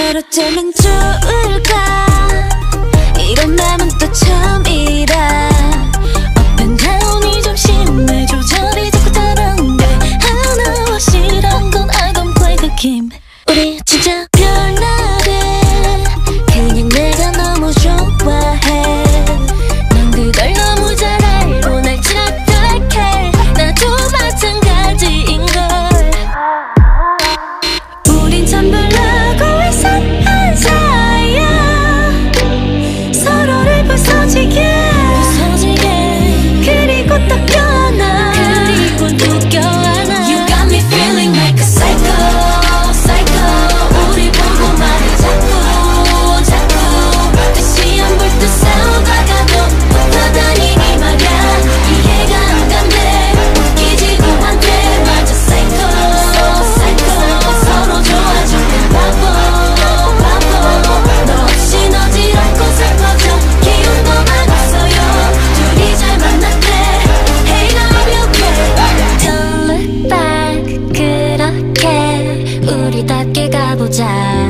어쩌면 좋을까. 이런 맘은 또 처음이라. Up and down이 좀 심해. 조절이 자꾸 다른데 하나와 싫은 건 I don't play the game. 우리 진짜 별나래. 그냥 내가 너무 좋아해. 넌 그걸 너무 잘 알고 날 착각해. 나도 마찬가지인걸. 우린 참 별나고 이상한 사이야. 서로를 부서지게 그리고 또 껴안아. 그리고 또 껴안아. You got me feeling like a psycho, psycho. 우리 보고 말해 자꾸 자꾸. 다시 안 볼 듯 싸우다가도 붙어다니니 말야. 이해가 안 간대. 웃기지도 않대. 맞아 psycho, psycho. 서로 좋아져 바보 바보. 너 없인 어지럽고 슬퍼져. 기운도 많았어요. 둘이 잘 만났대. Hey love you girl. Don't look back. 그렇게 우리답게 가보자.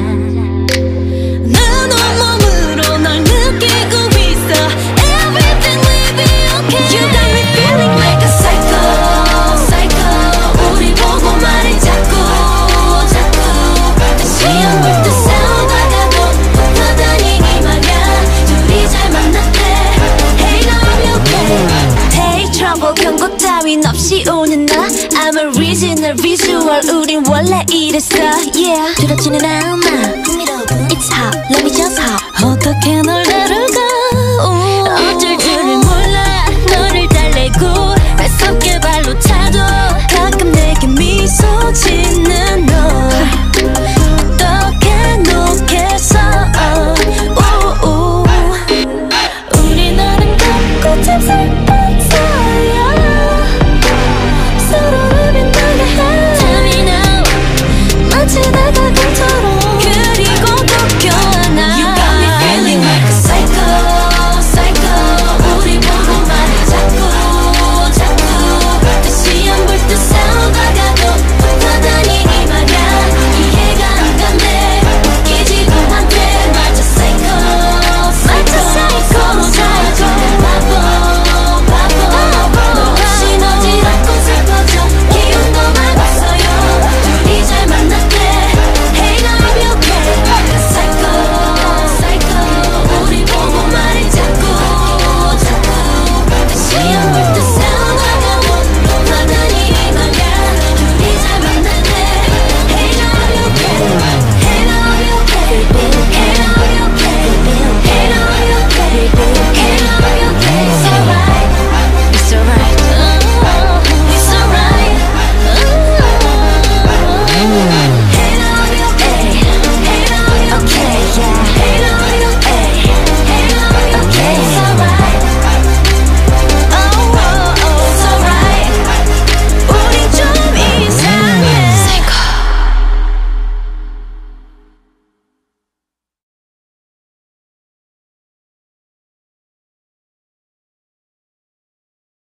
난 온몸으로 널 느끼고 있어. Everything will be okay. You got me feeling like a psycho, psycho. 우리 보고 말해 자꾸 자꾸. 다시 안 볼 듯 싸우다가도 붙어다니니 말야. 둘이 잘 만났대. Hey love you girl. Take trouble 경고 따윈 없이 오는 나. I'm a original visual. 우린 원래 이랬어. Yeah. 두렵지는 않아. It's hot. Let me just hop.